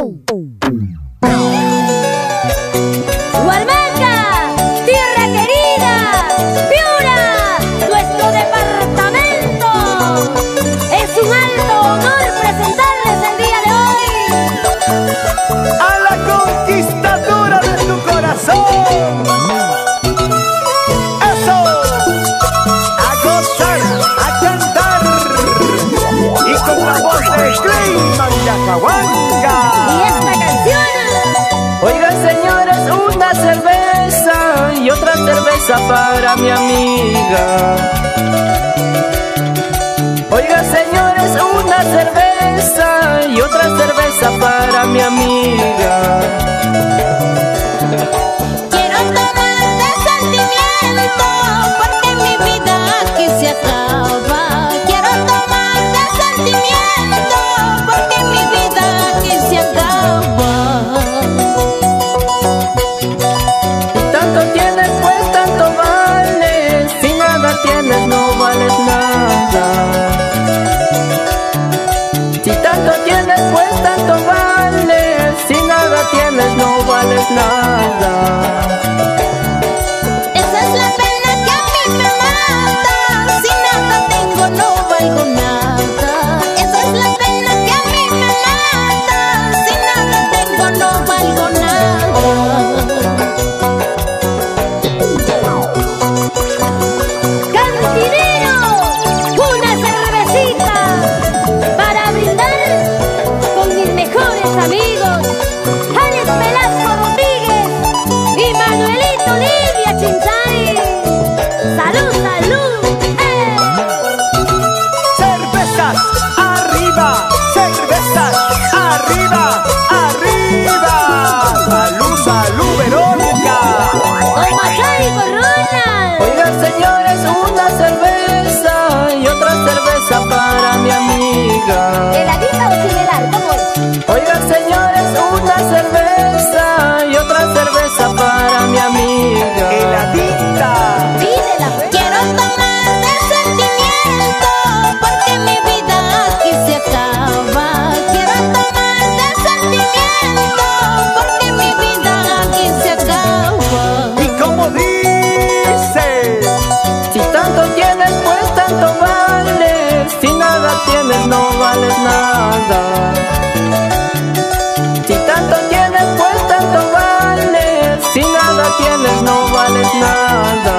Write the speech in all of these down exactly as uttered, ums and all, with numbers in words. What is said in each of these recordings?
Hualmanca, tierra querida, Piura, nuestro departamento. Es un alto honor presentarles el día de hoy a la conquistadora de tu corazón. Eso, a gozar, a cantar y con la voz de Clayman Yacahuanca. y esta canción. Oigan señores, una cerveza y otra cerveza para mi amiga. Oigan señores, una cerveza y otra cerveza para mi amiga. Quiero tomar de sentimiento porque mi vida aquí se acaba. Quiero tomar de sentimiento porque mi vida aquí se acaba. Tanto tienes pues tanto vales, si nada tienes no vales nada. Si tanto tienes pues tanto vales, si nada tienes no vales nada. Esa es la pena que a mí me mata. Si nada tengo no valgo nada. Esa es la pena que a mí me mata. Si nada tengo no valgo nada. Cantinero, una cervecita para brindar con mis mejores amigos, Alex Velasco Rodríguez y Manuelito Livia Chinchari. ¡Salud, salud! ¡Eh! Cervezas arriba, cervezas arriba, arriba. Salud, salud, Verónica. ¡Con Machari y con Ronald! Oigan señores, una cerveza y otra cerveza para mi amiga. ¿Heladita o sin helar? ¿Cómo es? Oigan señores, una cerveza y otra cerveza para mi amiga. Heladita. Pídela, pues. Quiero tomar de sentimiento porque mi vida aquí se acaba. Quiero tomar de sentimiento porque mi vida aquí se acaba. ¿Y cómo dice? Si tanto tienes pues tanto vales, si nada tienes no vales nada. Si tanto tienes pues tanto vales, si nada tienes no vales nada.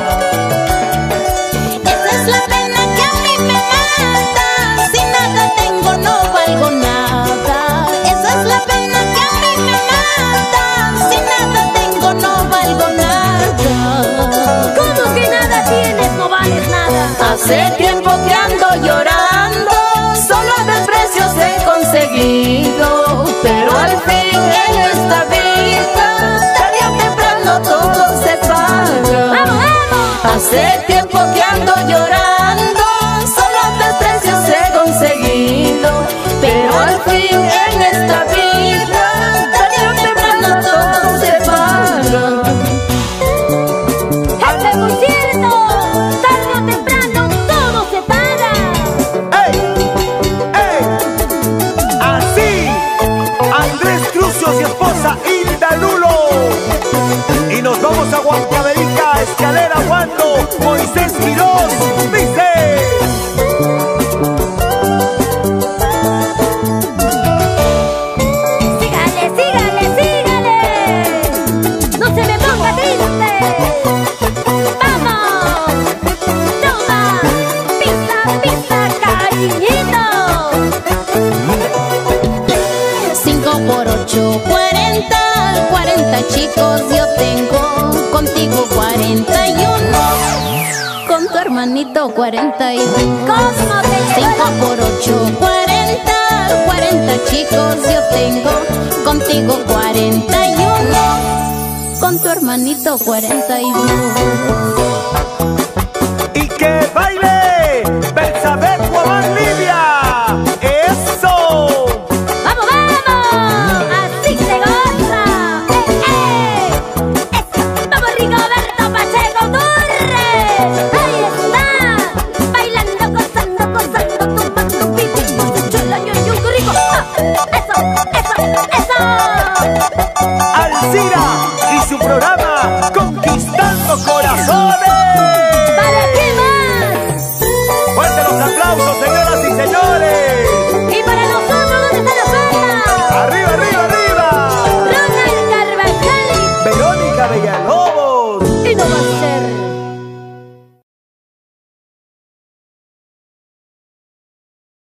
Esa es la pena que a mí me mata. Si nada tengo no valgo nada. Esa es la pena que a mí me mata. Si nada tengo no valgo nada. ¿Cómo que nada tienes, no vales nada? Hace tiempo que ando llorando, solo desprecios he conseguido, pero al fin en esta vida, tarde o temprano todo se paga. ¡Vamos, vamos! Hace tiempo que ando llorando, solo desprecios he conseguido, pero al fin en esta vida, tarde o temprano todo se paga. ¡Este es muy cierto! Tarde o temprano todo se paga. ¡Ey! ¡Ey! Así, Andrés Crucios y esposa Hilda Lulo. Y nos vamos a Huancavelica, Escalera Guando, Moisés Quirós, dice. Sígale, sígale, sígale. No se me ponga triste. ¡Vamos! ¡Toma! ¡Pisa, pisa, cariñito! Cinco por ocho, cuarenta. Cuarenta chicos yo tengo. Contigo cuarenta y uno. Con tu hermanito cuarenta y dos. Cinco por ocho, cuarenta. Cuarenta chicos yo tengo. Contigo cuarenta y uno. Con tu hermanito cuarenta y dos. Y que baile Belsabeth Guamán Livia. ¡Eso! ¡Vamos, vamos! ¡Así se goza! ¡Eh, eh! ¡Eso! ¡Vamos, Rigoberto Pacheco Torres! ¡Ahí está! Bailando, gozando, gozando, tumbando, pipí, chulo, ño, ño, rico. ¡Ah! ¡Eso! ¡Eso! Alcira y su programa Conquistando Corazones.